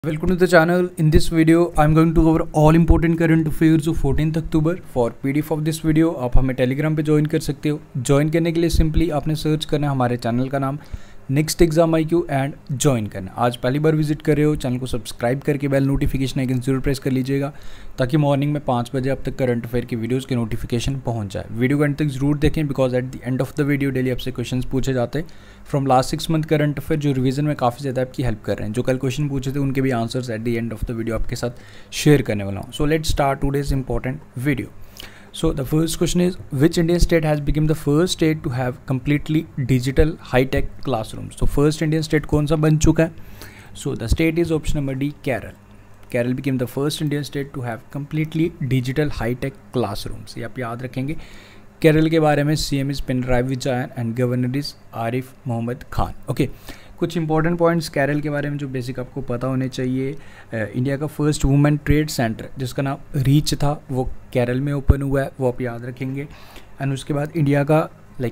Welcome to the channel. In this video, I'm going to cover all important current affairs of 14th October. For PDF of this video, आप हमें Telegram पे join कर सकते हो. Join करने के लिए सिंपली आपने सर्च करना है हमारे चैनल का नाम next exam IQ and join करना. आज पहली बार विजिट कर रहे हो, चैनल को सब्सक्राइब करके बेल नोटिफिकेशन आइकन जरूर प्रेस कर लीजिएगा ताकि मॉर्निंग में 5 बजे अब तक करंट अफेयर की वीडियोस के नोटिफिकेशन पहुंच जाए. वीडियो को अंत तक जरूर देखें because at the end of the video daily आपसे क्वेश्चंस पूछे जाते हैं from last 6 month current affair जो रिवीजन में काफ़ी ज़्यादा आपकी हेल्प कर रहे हैं. जो कल क्वेश्चन पूछे थे उनके भी answers at the end of the video आपके साथ शेयर करने वाला हूँ. So let's start today's important video. So the first question is, which Indian state has become the first state to have completely digital high-tech classrooms? So first Indian state कौन सा बन चुका है? So the state is option number D, Kerala. Kerala became the first Indian state to have completely digital high-tech classrooms. ये आप याद रखेंगे. केरल के बारे में CM is Pinarayi Vijayan and Governor is Arif Mohammad Khan. Okay. कुछ इंपॉर्टेंट पॉइंट्स केरल के बारे में जो बेसिक आपको पता होने चाहिए. इंडिया का फर्स्ट वुमेन ट्रेड सेंटर जिसका नाम रीच था वो केरल में ओपन हुआ है, वो आप याद रखेंगे. एंड उसके बाद इंडिया का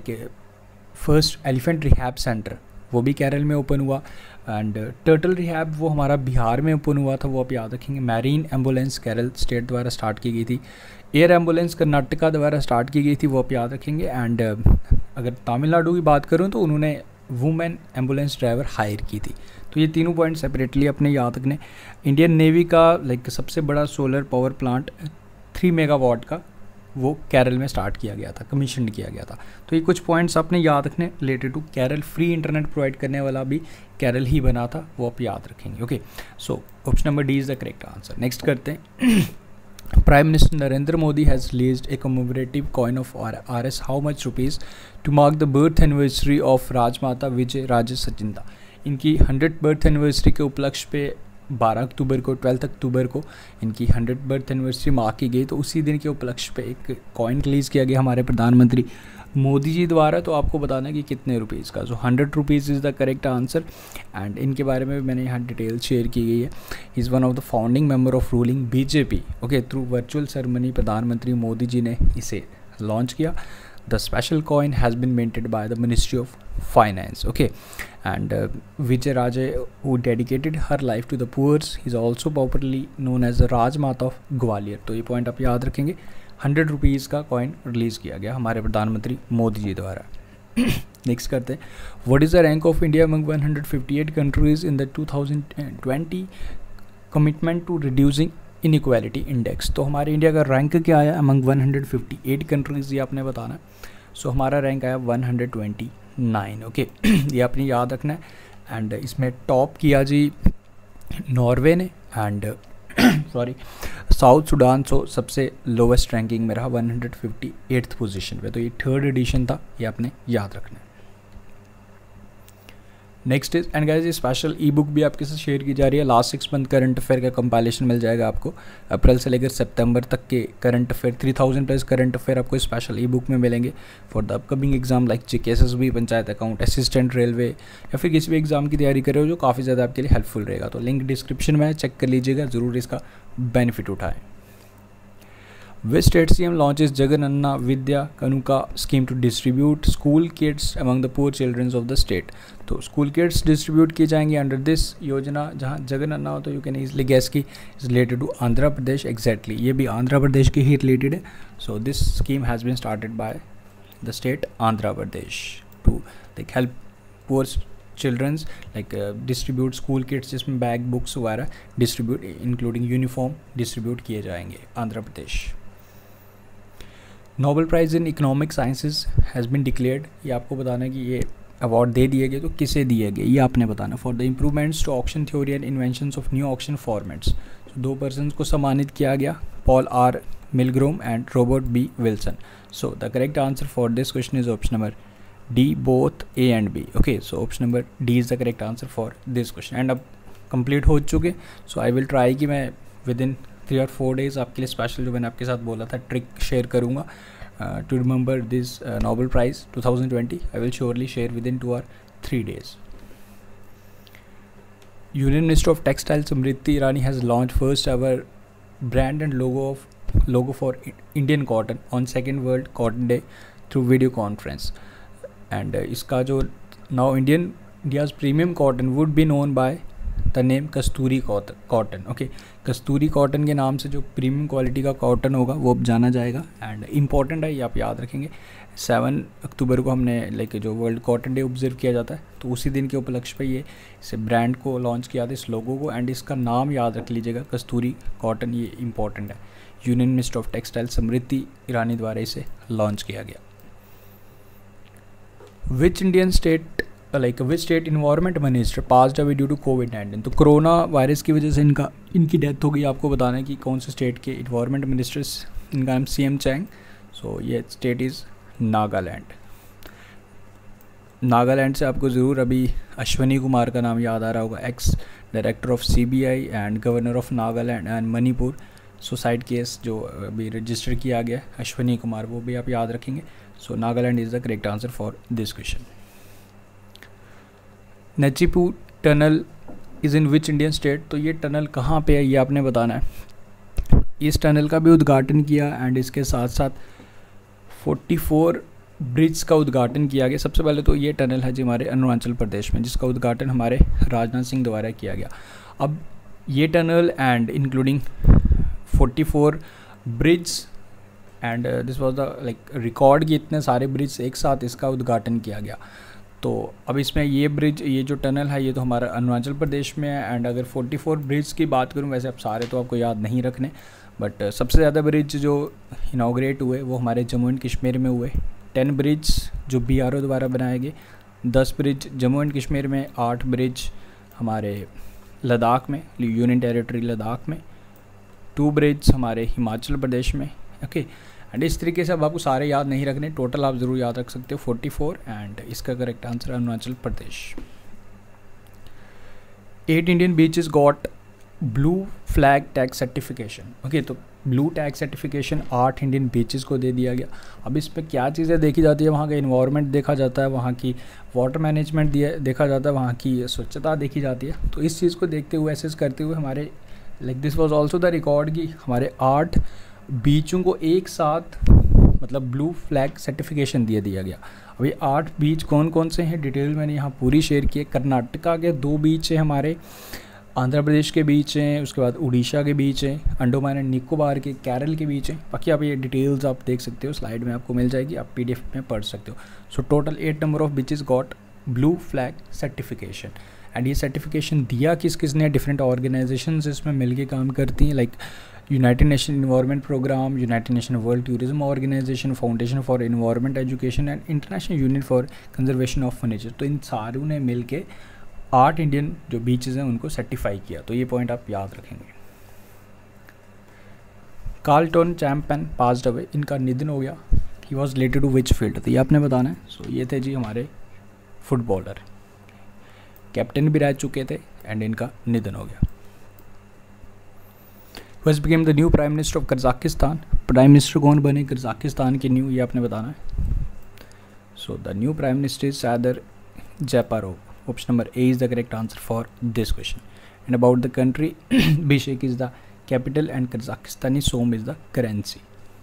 फर्स्ट एलिफेंट रिहैब सेंटर वो भी केरल में ओपन हुआ. एंड टर्टल रिहैब वो हमारा बिहार में ओपन हुआ था, वो आप याद रखेंगे. मैरीन एम्बुलेंस केरल स्टेट द्वारा स्टार्ट की गई थी. एयर एम्बुलेंस कर्नाटका द्वारा स्टार्ट की गई थी, वो आप याद रखेंगे. एंड अगर तमिलनाडु की बात करूँ तो उन्होंने वुमेन एम्बुलेंस ड्राइवर हायर की थी. तो ये तीनों पॉइंट सेपरेटली अपने याद रखने. इंडियन नेवी का सबसे बड़ा सोलर पावर प्लांट 3 मेगावाट का वो केरल में स्टार्ट किया गया था, कमीशन किया गया था. तो ये कुछ पॉइंट्स आपने याद रखने related to Kerala. Free internet provide करने वाला भी केरल ही बना था, वो आप याद रखेंगे. Okay, so option number D is the correct answer. Next करते हैं. Prime Minister Narendra Modi has released a commemorative coin of Rs how much rupees to mark the birth anniversary of Rajmata Vijay Raje Sachinda. इनकी 100th birth anniversary के उपलक्ष्य पे 12 अक्टूबर को 12 अक्टूबर को इनकी 100th birth anniversary mark की गई. तो उसी दिन के उपलक्ष्य पे एक कॉइन रिलीज़ किया गया हमारे प्रधानमंत्री मोदी जी द्वारा. तो आपको बताना है कि कितने रुपीज़ का. So 100 rupees is the correct answer. And इनके बारे में मैंने यहाँ डिटेल शेयर की गई है. Is one of the founding member of ruling BJP. Okay, through virtual ceremony प्रधानमंत्री मोदी जी ने इसे लॉन्च किया. The special coin has been minted by the ministry of finance. Okay, and Vijay Raje who dedicated her life to the poors is also popularly known as the Rajmata of Gwalior. तो ये point आप याद रखेंगे. 100 rupees का कॉइन रिलीज़ किया गया हमारे प्रधानमंत्री मोदी जी द्वारा. नेक्स्ट करते हैं. What is the rank of India among 158 countries in the 2020 commitment to reducing inequality index. तो हमारे इंडिया का रैंक क्या आया अमंग 158 कंट्रीज़, ये आपने बताना है. सो हमारा रैंक आया 129. ओके, ये आपने याद रखना है. एंड इसमें टॉप किया जी नॉर्वे ने and sorry South Sudan. So सबसे लोवेस्ट रैंकिंग में रहा 158th पोजीशन पे. तो ये 3rd एडिशन था, ये आपने याद रखना है. नेक्स्ट इज एंड गाइस ये स्पेशल ई बुक भी आपके साथ शेयर की जा रही है. लास्ट 6 मंथ करंट अफेयर का कंपाइलेशन मिल जाएगा आपको. अप्रैल से लेकर सितंबर तक के current affair 3000 plus current affair आपको स्पेशल ई बुक में मिलेंगे for the upcoming exam like GKSSB, panchayat account, assistant railway या फिर किसी भी एग्जाम की तैयारी कर रहे हो जो काफ़ी ज़्यादा आपके लिए हेल्पफुल रहेगा. तो लिंक डिस्क्रिप्शन में चेक कर लीजिएगा, ज़रूर इसका बेनिफिट उठाएं. Which state CM launches Jagananna Vidya Kanuka scheme to distribute school kits among the poor children of the state. तो स्कूल किट्स डिस्ट्रीब्यूट की जाएंगी अंडर दिस योजना. जहाँ जगनन्ना हो तो यू कैन ईजली गेस की is related to Andhra Pradesh. Exactly ये भी आंध्र प्रदेश के ही रिलेटेड है. So this scheme has been started by the state Andhra Pradesh to like help poor childrens like distribute school kits जिसमें बैग बुक्स वगैरह डिस्ट्रीब्यूट इंक्लूडिंग यूनिफॉर्म डिस्ट्रीब्यूट किए जाएंगे Andhra Pradesh. Nobel prize in economic sciences has been declared. ये आपको बताना है कि ये अवार्ड दे दिए गए तो किसे दिए गए, ये आपने बताना. For the improvements to auction theory and inventions of new auction formats. 2 persons को सम्मानित किया गया, Paul R Milgrom and Robert B Wilson. So the correct answer for this question is option number D, both A and B. Okay, so option number D is the correct answer for this question. And अब complete हो चुके. सो I will try कि मैं with in 3 or 4 days आपके लिए special जो मैंने आपके साथ बोला था ट्रिक शेयर करूँगा to remember this Nobel prize 2020. I will surely share with in 2 or 3 days. Union minister of textile Smriti Irani has launch first ever brand and logo for Indian cotton on 2nd world cotton day through video conference. And इसका जो now India's premium cotton would be known by the name Kasturi cotton. Okay, Kasturi cotton के नाम से जो premium quality का cotton होगा वो अब जाना जाएगा। एंड इम्पॉर्टेंट है, ये आप याद रखेंगे। 7 अक्टूबर को हमने लाइक जो वर्ल्ड कॉटन डे ऑब्जर्व किया जाता है, तो उसी दिन के उपलक्ष्य पे ये इसे ब्रांड को लॉन्च किया था, इस लोगो को। एंड इसका नाम याद रख लीजिएगा, कस्तूरी कॉटन, ये इंपॉर्टेंट है। Union minister of textile Smriti Irani द्वारा इसे लॉन्च किया गया। Which Indian state which state environment minister passed away due to कोविड-19। तो कोरोना वायरस की वजह से इनकी डेथ हो गई। आपको बताना है कि कौन से स्टेट के इन्वायरमेंट मिनिस्टर्स, इनका नाम CM चैंग। सो ये स्टेट इज़ नागालैंड। नागालैंड से आपको ज़रूर अभी अश्वनी कुमार का नाम याद आ रहा होगा, ex director of CBI and governor of Nagaland and Manipur. Suicide case जो अभी रजिस्टर किया गया, अश्वनी कुमार, वो भी आप याद रखेंगे। So Nagaland is the correct answer for this question. Nechiphu tunnel is in which Indian state. तो ये टनल कहाँ पे है ये आपने बताना है। इस टनल का भी उद्घाटन किया एंड इसके साथ साथ 44 ब्रिज का उद्घाटन किया गया। सबसे पहले तो ये टनल है जी हमारे अरुणाचल प्रदेश में, जिसका उद्घाटन हमारे राजनाथ सिंह द्वारा किया गया। अब ये tunnel and including 44 bridge and this was the like record कि इतने सारे ब्रिज एक साथ इसका उद्घाटन किया गया। तो अब इसमें ये ब्रिज, ये जो टनल है, ये तो हमारा अरुणाचल प्रदेश में है। एंड अगर 44 ब्रिज की बात करूँ, वैसे अब सारे तो आपको याद नहीं रखने, बट सबसे ज़्यादा ब्रिज जो इनाग्रेट हुए वो हमारे जम्मू एंड कश्मीर में हुए। 10 ब्रिज जो BRO द्वारा बनाए गए, 10 ब्रिज जम्मू एंड कश्मीर में, 8 ब्रिज हमारे लद्दाख में, यूनियन टेरिटरी लद्दाख में, 2 ब्रिज हमारे हिमाचल प्रदेश में। ओके, एंड इस तरीके से अब आपको सारे याद नहीं रखने, टोटल आप ज़रूर याद रख सकते हो 44। एंड इसका correct answer Arunachal Pradesh. 8 Indian beaches got blue flag tag certification. Okay, तो blue tag certification 8 Indian beaches को दे दिया गया। अब इस पर क्या चीज़ें देखी जाती है, वहाँ का इन्वायरमेंट देखा जाता है, वहाँ की वाटर मैनेजमेंट देखा जाता है, वहाँ की स्वच्छता देखी जाती है। तो इस चीज़ को देखते हुए, एसेस करते हुए, हमारे like this was also the record कि हमारे 8 बीचों को एक साथ मतलब ब्लू फ्लैग सर्टिफिकेशन दिया गया। अब ये 8 बीच कौन कौन से हैं डिटेल मैंने यहाँ पूरी शेयर की है। कर्नाटका के 2 बीच हैं हमारे, आंध्र प्रदेश के बीच हैं, उसके बाद उड़ीसा के बीच हैं, अंडोमान एंड निकोबार के, केरल के बीच हैं। बाकी आप ये डिटेल्स आप देख सकते हो, स्लाइड में आपको मिल जाएगी, आप PDF में पढ़ सकते हो। So total 8 number of beaches got blue flag certification. And ये सर्टिफिकेशन दिया किस किस ने, डिफरेंट ऑर्गेनाइजेशंस इसमें मिलके काम करती हैं, like United Nation environment programme, United Nation world tourism organisation, foundation for environment education and international union for conservation of nature. तो इन सारों ने मिलके 8 इंडियन जो बीचेस हैं उनको सर्टिफाई किया। तो ये पॉइंट आप याद रखेंगे। कार्लटन चैंपियन पास्ड अवे, इनका निधन हो गया। He was related to which field, तो ये आपने बताना है। सो ये थे जी हमारे फुटबॉलर, कैप्टन भी रह चुके थे एंड इनका निधन हो गया। Who became the new prime minister of Kazakhstan. Prime minister कौन बने कजाकिस्तान के न्यू, ये आपने बताना है। So the new prime minister is Sadyr Japarov. Option number A is the correct answer for this question. And about the country, Bishkek is the capital and Kazakhstani som is the currency.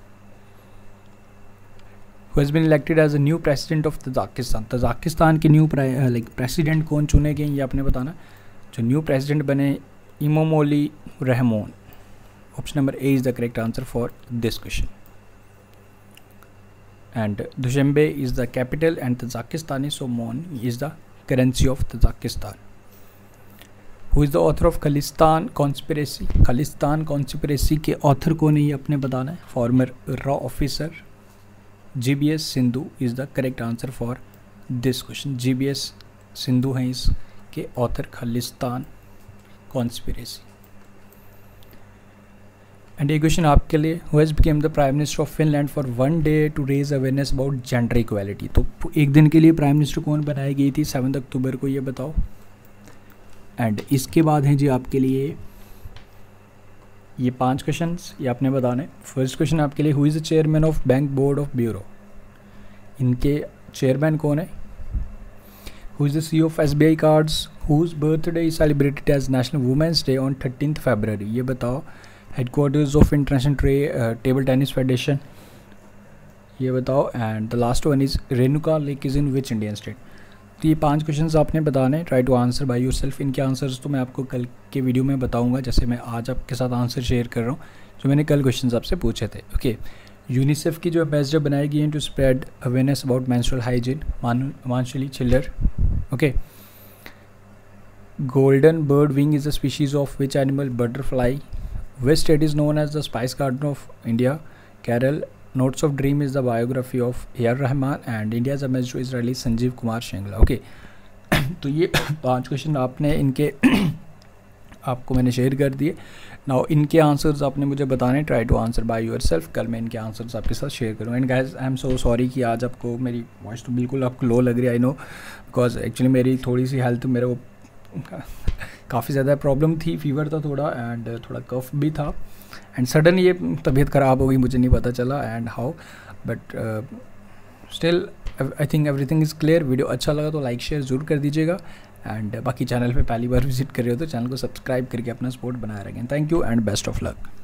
Who has been elected as a new president of Tajikistan. Tajikistan के new president कौन चुने गए, ये आपने बताना। जो new president बने Emomali Rahmon. Option number A is the correct answer for this question. And Dushanbe is the capital and Tajikistani somoni is the currency of Tajikistan. Who is the author of Khalistan conspiracy. Khalistan conspiracy के author को नहीं अपने बताना है, former रॉ officer GBS Sidhu is the correct answer for this question. GBS Sidhu हैं इसके author, Khalistan conspiracy. And ये क्वेश्चन आपके लिए, who has become the prime minister of Finland for 1 day to raise awareness about gender equality. तो एक दिन के लिए प्राइम मिनिस्टर कौन बनाई गई थी 7 अक्टूबर को, ये बताओ। एंड इसके बाद हैं जी आपके लिए ये 5 क्वेश्चंस, ये आपने बताने। फर्स्ट क्वेश्चन आपके लिए, who is the chairman of bank board of bureau. इनके चेयरमैन कौन है। Who is the CEO of SBI cards, whose birthday is celebrated as national women's day on 13 फरवरी। ये बताओ। Headquarters of international table tennis federation, ये बताओ। And the last one is Renuka lake is in which Indian state. तो ये 5 questions आपने बताने, try to answer by yourself. इनके आंसर्स तो मैं आपको कल के वीडियो में बताऊंगा, जैसे मैं आज आपके साथ आंसर शेयर कर रहा हूँ जो मैंने कल क्वेश्चंस आपसे पूछे थे। ओके, यूनिसेफ की जो एम्बेसडर बनाई गई है to spread awareness about menstrual hygiene, Manushi Chhillar. Okay, golden bird wing is a species of which animal, butterfly. Which state is known as the spice garden of India, Kerala. Notes of dream is the biography of A R Rahman and India's ambassador is रैली Sanjeev Kumar Singla. Okay, तो ये 5 question आपने इनके आपको मैंने share कर दिए। Now इनके आंसर्स आपने मुझे बताने, try to answer by yourself. कल मैं इनके आंसर्स आपके साथ शेयर करूँगा। And guys I am so sorry कि आज आपको मेरी वॉइस तो बिल्कुल आपको लो लग रही है, आई नो, बिकॉज एक्चुअली मेरी थोड़ी सी हेल्थ, मेरे को काफ़ी ज़्यादा प्रॉब्लम थी, फीवर था थोड़ा एंड थोड़ा कफ भी था एंड सडन ये तबीयत ख़राब हो गई, मुझे नहीं पता चला and how, but still I think everything is clear. Video अच्छा लगा तो लाइक शेयर ज़रूर कर दीजिएगा एंड बाकी चैनल पे पहली बार विजिट कर रहे हो तो चैनल को सब्सक्राइब करके अपना सपोर्ट बनाए रखें। Thank you and best of luck.